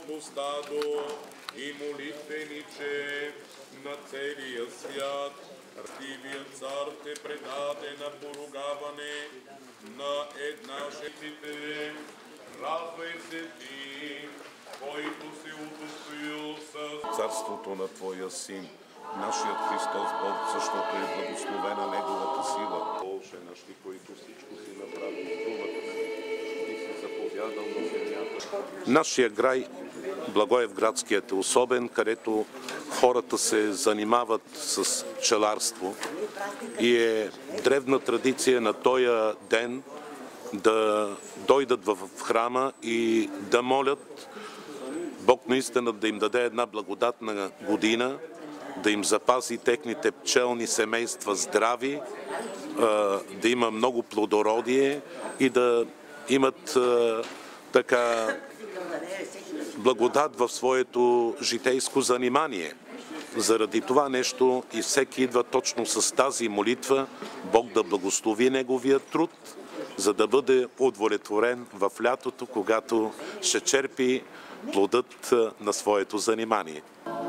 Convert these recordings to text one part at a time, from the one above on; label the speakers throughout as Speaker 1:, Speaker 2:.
Speaker 1: стадо и молитвениче на целия свят. Артивият цар те предаде на поругаване на една жертвите. Радвай се ти, който се удостоил с царството на Твоя Син, нашият Христос Бог, защото е благословена Неговата сила. Боже наши, които всичко си направил в думата и си заповядал на земята. Нашия край, Благоевградският, е особен, където хората се занимават с пчеларство и е древна традиция на този ден да дойдат в храма и да молят Бог наистина да им даде една благодатна година, да им запази техните пчелни семейства здрави, да има много плодородие и да имат така благодат в своето житейско занимание. Заради това нещо и всеки идва точно с тази молитва, Бог да благослови неговия труд, за да бъде удовлетворен в лятото, когато ще черпи плодът на своето занимание.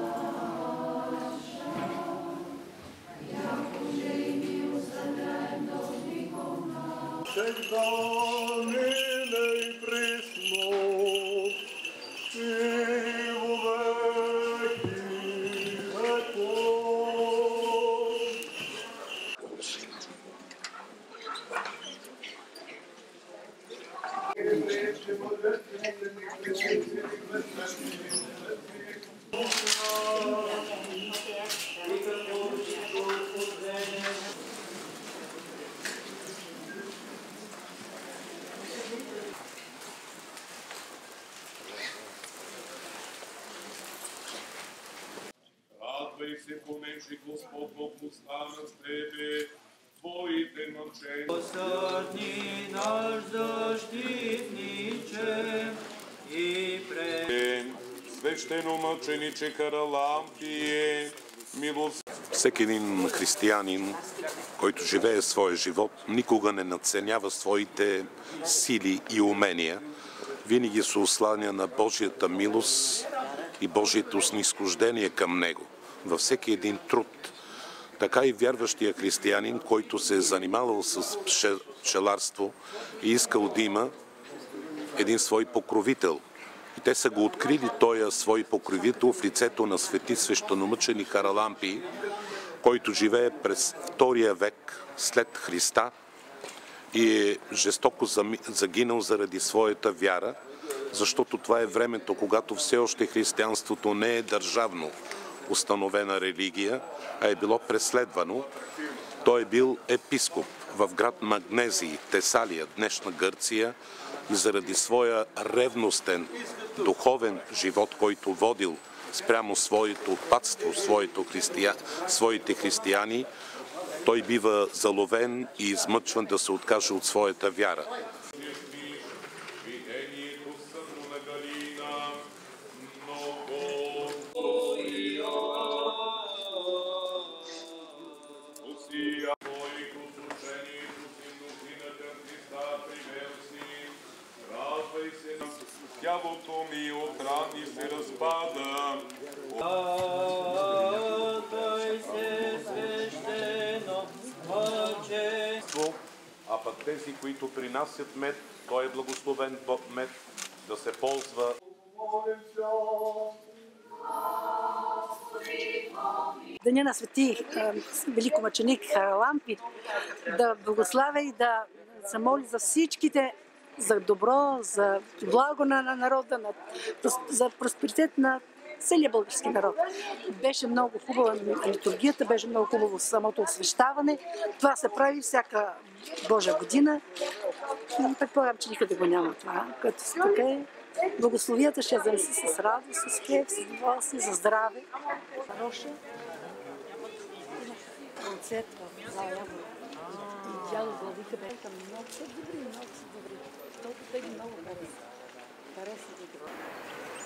Speaker 1: Радвай се, понеже Господ Бог остана с тебе, твоите мъчения.
Speaker 2: Посърдни наш защитниче и
Speaker 1: свещено мъчениче Харалампие, милост. Всеки един християнин, който живее своя живот, никога не надценява своите сили и умения. Винаги се осланя на Божията милост и Божието снизхождение към него във всеки един труд. Така и вярващия християнин, който се е занимавал с пчеларство и искал да има един свой покровител. И те са го открили този свой покровител в лицето на свети свещеномъченик Харалампий, който живее през II век след Христа и е жестоко загинал заради своята вяра, защото това е времето, когато все още християнството не е държавно установена религия, а е било преследвано. Той е бил епископ в град Магнезий, Тесалия, днешна Гърция, и заради своя ревностен духовен живот, който водил спрямо своето патство, своите християни, той бива заловен и измъчван да се откаже от своята вяра. Тялото ми от рани се разпада. А пък тези, които принасят мед, той е благословен мед да се ползва.
Speaker 3: Деня на свети великомъченик Харалампий да благославя и да се моли за всичките, за добро, за благо на народа, за просперитет на целия български народ. Беше много хубава литургията, беше много хубаво самото освещаване. Това се прави всяка Божа година. И предполагам, че никъде го няма това. Като така е, благословията ще занеси с радост, с кеф, с доволствие, за здраве. Хороша концерт в зала Явор. И дядо Владика бе там много са добри, много са добри. Защото те ги много харесват. Харесват ги.